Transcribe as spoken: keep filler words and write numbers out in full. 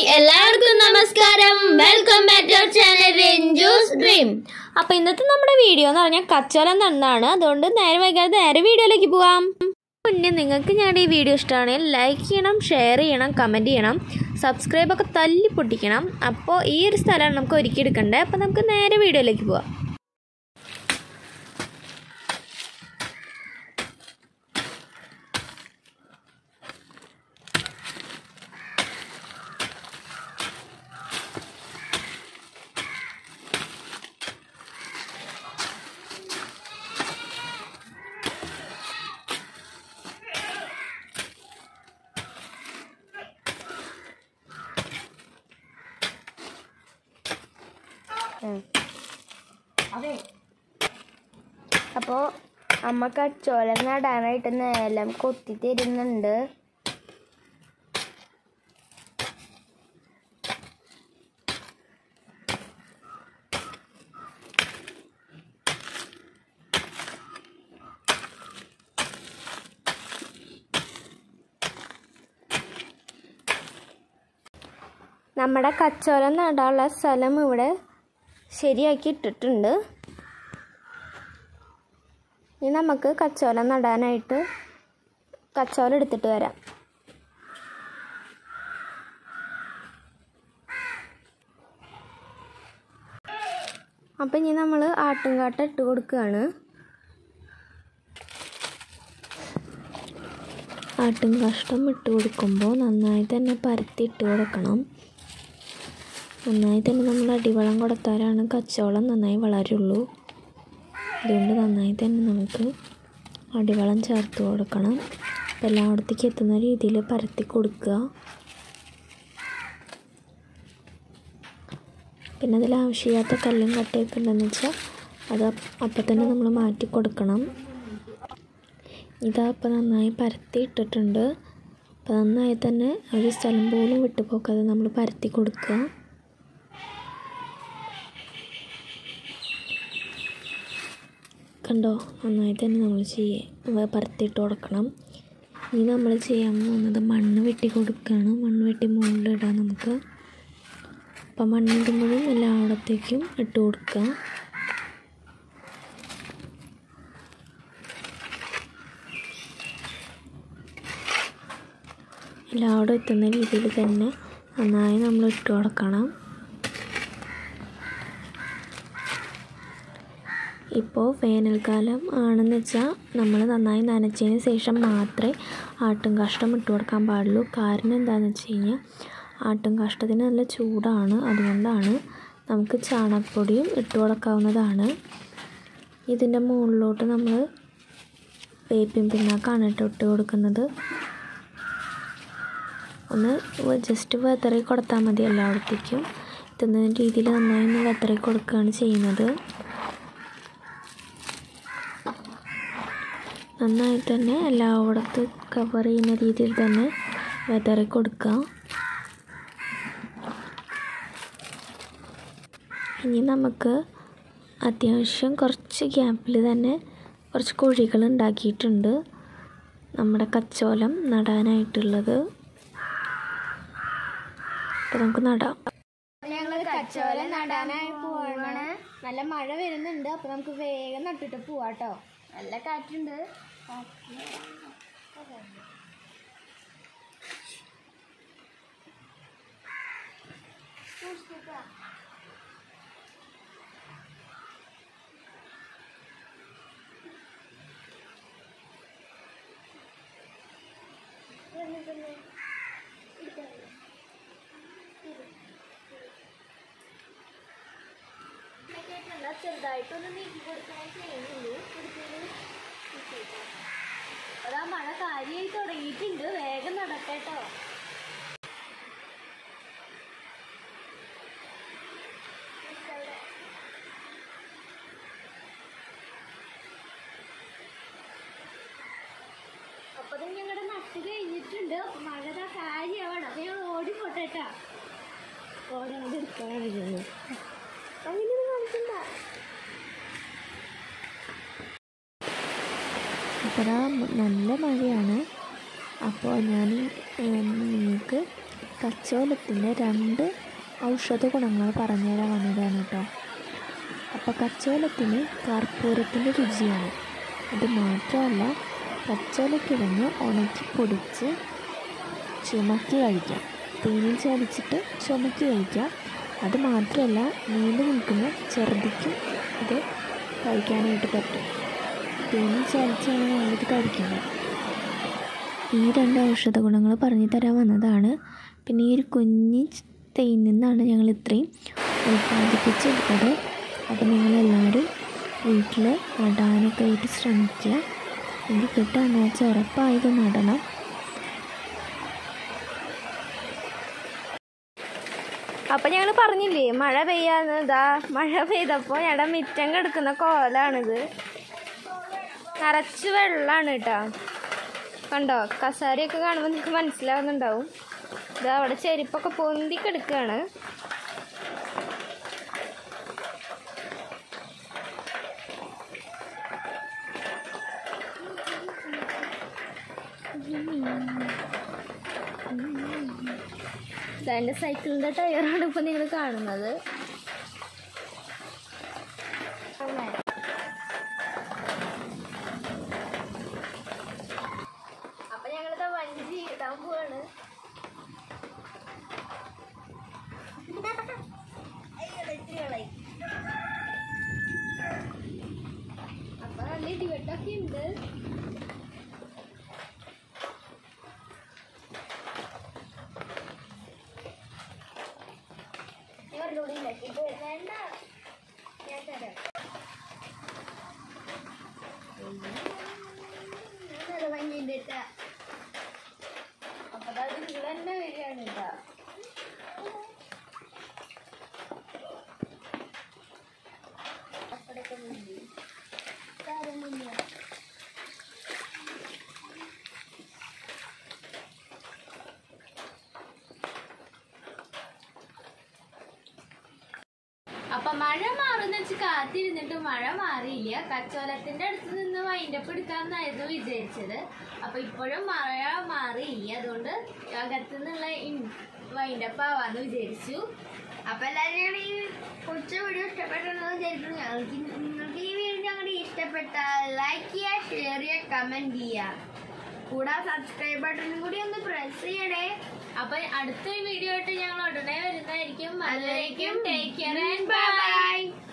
Hi എല്ലാവർക്കും നമസ്കാരം. Welcome back to our channel Rinchu's dream. അപ്പോൾ ഇന്നത്തെ നമ്മുടെ വീഡിയോ എന്ന് പറഞ്ഞാൽ കച്ചോലം നന്നാണ്. അതുകൊണ്ട് നേരെ വൈകാതെ നേരെ വീഡിയോയിലേക്ക് പോവാം. മുന്നേ നിങ്ങൾക്ക് ഞങ്ങളുടെ ഈ വീഡിയോ ഇഷ്ടമാണെങ്കിൽ ലൈക്ക് ചെയ്യണം, ഷെയർ ചെയ്യണം, കമൻറ്റ് ചെയ്യണം, സബ്സ്ക്രൈബൊക്കെ തല്ലി പൊട്ടിക്കണം. അപ്പോൾ ഈ ഒരു സ്ഥലമാണ് നമുക്ക് ഒരുക്കി എടുക്കേണ്ടത്. അപ്പോൾ നമുക്ക് നേരെ വീഡിയോയിലേക്ക് പോവാം. അപ്പോൾ അമ്മ കച്ചോലം നടാനായിട്ട് നിലം കൊത്തി തരുന്നുണ്ട്. നമ്മുടെ കച്ചോലം നടാനുള്ള സ്ഥലം ഇവിടെ ശരിയാക്കി ഇട്ടിട്ടുണ്ട്. ഇനി നമുക്ക് കച്ചോലം നടാനായിട്ട് കച്ചോലം എടുത്തിട്ട് വരാം. അപ്പം ഇനി നമ്മൾ ആട്ടുംകാട്ട ഇട്ട് കൊടുക്കുകയാണ്. ആട്ടും കാഷ്ടം ഇട്ട് കൊടുക്കുമ്പോൾ നന്നായി തന്നെ പരത്തി ഇട്ട് കൊടുക്കണം. നന്നായി തന്നെ നമ്മൾ അടിവളം കൊടുത്താലാണ് കച്ചോളം നന്നായി വളരുള്ളൂ. അതുകൊണ്ട് നന്നായി തന്നെ നമുക്ക് അടിവളം ചേർത്ത് കൊടുക്കണം. അപ്പോൾ എല്ലായിടത്തേക്ക് എത്തുന്ന രീതിയിൽ പരത്തി കൊടുക്കുക. പിന്നെ അതിൽ ആവശ്യമില്ലാത്ത കല്ലും കട്ടയൊക്കെ ഉണ്ടെന്ന് വെച്ചാൽ അത് അപ്പം തന്നെ നമ്മൾ മാറ്റി കൊടുക്കണം. ഇതാ അപ്പോൾ നന്നായി പരത്തി ഇട്ടിട്ടുണ്ട്. അപ്പോൾ നന്നായി തന്നെ ഒരു സ്ഥലം പോലും വിട്ടു പോക്കാതെ നമ്മൾ പരത്തി കൊടുക്കുക. കണ്ടോ, നന്നായി തന്നെ നമ്മൾ ചെയ്യുക പരത്തിയിട്ട് കൊടുക്കണം. ഇനി നമ്മൾ ചെയ്യാൻ പോകുന്നത് മണ്ണ് വെട്ടി കൊടുക്കുകയാണ്. മണ്ണ് വെട്ടി മുകളിലിടാം നമുക്ക്. അപ്പം മണ്ണിടുമ്പോഴും എല്ലായിടത്തേക്കും ഇട്ട് കൊടുക്കുക. എല്ലായിടും എത്തുന്ന രീതിയിൽ തന്നെ നന്നായി നമ്മൾ ഇട്ട് കൊടുക്കണം. ഇപ്പോൾ വേനൽക്കാലം ആണെന്ന് വെച്ചാൽ നമ്മൾ നന്നായി നനച്ചതിന് ശേഷം മാത്രമേ ആട്ടും കാഷ്ടം ഇട്ട് കൊടുക്കാൻ പാടുള്ളൂ. കാരണം എന്താണെന്ന് വെച്ച് കഴിഞ്ഞാൽ ആട്ടും കാഷ്ടത്തിന് നല്ല ചൂടാണ്. അതുകൊണ്ടാണ് നമുക്ക് ചാണകപ്പൊടിയും ഇട്ട് കൊടുക്കാവുന്നതാണ്. ഇതിൻ്റെ മുകളിലോട്ട് നമ്മൾ വേപ്പിൻ പിണ്ണാക്കാണ് ഇട്ട് ഇട്ട് കൊടുക്കുന്നത്. ഒന്ന് ജസ്റ്റ് വെതറി കൊടുത്താൽ മതി. എല്ലായിടത്തേക്കും എത്തുന്ന രീതിയിൽ നന്നായി ഒന്ന് വെതറി കൊടുക്കുകയാണ് ചെയ്യുന്നത്. നന്നായി തന്നെ എല്ലായിടത്തും കവർ ചെയ്യുന്ന രീതിയിൽ തന്നെ വെതറി കൊടുക്കുക. ഇനി നമുക്ക് അത്യാവശ്യം കുറച്ച് ഗ്യാപ്പിൽ തന്നെ കുറച്ച് കുഴികൾ ഉണ്ടാക്കിയിട്ടുണ്ട് നമ്മുടെ കച്ചോലം നടാനായിട്ടുള്ളത്. അപ്പോൾ നമുക്ക് നടാം. ഞങ്ങൾ കച്ചോലം നടാനായി പോവാണ്. നല്ല മഴ വരുന്നുണ്ട്. അപ്പോൾ നമുക്ക് വേഗം നട്ടിട്ട് പോവാട്ടോ. നല്ല കാറ്റുണ്ട്. ചെറുതായിട്ടൊന്ന് നീക്കി കൊടുക്കാൻ ചെയ്യുന്നുള്ളൂ. അതാ മഴ കാര്യമായി തുടങ്ങിയിട്ടുണ്ട്. വേഗം നടക്കട്ടോ. അപ്പൊ ഞങ്ങളുടെ നട്ട് കഴിഞ്ഞിട്ടുണ്ട്. മഴ കാര്യമാവണം. അപ്പൊ ഞങ്ങൾ ഓടി പോട്ടേട്ടാ. ഓടാതെ എടുക്കാനായിരുന്നു. അങ്ങനെ കാണിക്കണ്ട. ഇവിടെ നല്ല മഴയാണ്. അപ്പോൾ ഞാൻ നിങ്ങൾക്ക് കച്ചോലത്തിൻ്റെ രണ്ട് ഔഷധ ഗുണങ്ങൾ പറഞ്ഞുതരാൻ വന്നതാണ് കേട്ടോ. അപ്പോൾ കച്ചോലത്തിന് കർപ്പൂരത്തിൻ്റെ രുചിയാണ്. അത് മാത്രമല്ല, കച്ചോലക്കിഴങ്ങ് ഉണക്കി പൊടിച്ച് ചുമക്കി കഴിക്കാം. തേനിൽ ചതച്ചിട്ട് ചുമക്കി കഴിക്കാം. അത് മാത്രമല്ല, നീണ്ടു നിൽക്കുന്ന ഛർദിക്കും ഇത് കഴിക്കാനായിട്ട് പറ്റും. തേനിൽ ചതച്ചാണ് നമ്മളിത് കഴിക്കുന്നത്. ഈ രണ്ട് ഔഷധ ഗുണങ്ങൾ പറഞ്ഞു തരാൻ വന്നതാണ്. പിന്നെ ഈ ഒരു കുഞ്ഞി തേൻ നിന്നാണ് ഞങ്ങൾ ഇത്രയും ഉൽപ്പാദിപ്പിച്ചെടുത്തത്. അപ്പോൾ നിങ്ങളെല്ലാവരും വീട്ടിൽ നടാനൊക്കെ ആയിട്ട് ശ്രമിക്കുക. എനിക്ക് കിട്ടാന്ന് വെച്ചാൽ ഉറപ്പായത് നടണം. അപ്പം ഞങ്ങൾ പറഞ്ഞില്ലേ മഴ പെയ്യാന്ന്. ഇതാ മഴ പെയ്തപ്പോൾ ഞങ്ങളുടെ മിറ്റം കിടക്കുന്ന കോലാണിത്. നിറച്ച് വെള്ളമാണ് കേട്ടോ. കണ്ടോ, കസാരയൊക്കെ കാണുമ്പോൾ നിങ്ങൾക്ക് മനസ്സിലാവുന്നുണ്ടാവും. ഇതാ അവിടെ ചെരുപ്പൊക്കെ പൊന്തി കിടക്കുകയാണ്. ഇതെൻ്റെ സൈക്കിളിൻ്റെ ടയറാണ് ഇപ്പം നിങ്ങൾ കാണുന്നത്. അപ്പം ഞങ്ങളിതാ വണ്ടി ഇടാൻ പോവാണ്. അപ്പം നല്ല ഇടിവെട്ടൊക്കെ ഉണ്ട്. വേണ്ട, ഞാൻ തരാം. ഭംഗിയുണ്ട് കേട്ടാ. അപ്പൊ അത് നിങ്ങൾ തന്നെ വരികയാണ് കേട്ടാ. അപ്പടൊക്കെ മുന്നിൽ താരം മുന്നിൽ. അപ്പം മഴ മാറുന്ന വെച്ച് കാത്തിരുന്നിട്ട് മഴ മാറിയില്ല. കച്ചോലത്തിൻ്റെ അടുത്ത് നിന്ന് വൈൻഡപ്പ് എടുക്കാമെന്നായിരുന്നു വിചാരിച്ചത്. അപ്പം ഇപ്പോഴും മഴ മാറിയില്ല. അതുകൊണ്ട് അകത്തു നിന്നുള്ള വൈൻഡപ്പ് ആവാന്ന് വിചാരിച്ചു. അപ്പം എല്ലാവരും ഈ കൊച്ചു വീഡിയോ ഇഷ്ടപ്പെട്ടെന്ന് വിചാരിക്കുന്നു. ഞങ്ങൾക്ക് നിങ്ങൾക്ക് ഈ വീഡിയോ ഞങ്ങളുടെ ഇഷ്ടപ്പെട്ടാൽ ലൈക്ക് ചെയ്യുക, ഷെയർ ചെയ്യുക, കമൻറ്റ് ചെയ്യുക. കൂടാതെ സബ്സ്ക്രൈബ് ബട്ടണും കൂടി ഒന്ന് പ്രസ് ചെയ്യണേ. അപ്പൊ അടുത്തൊരു വീഡിയോ ആയിട്ട് ഞങ്ങൾ ഉടനെ വരുന്നതായിരിക്കും. അതുവരേക്കും ടേക്ക് കെയർ ആൻഡ് ബൈ.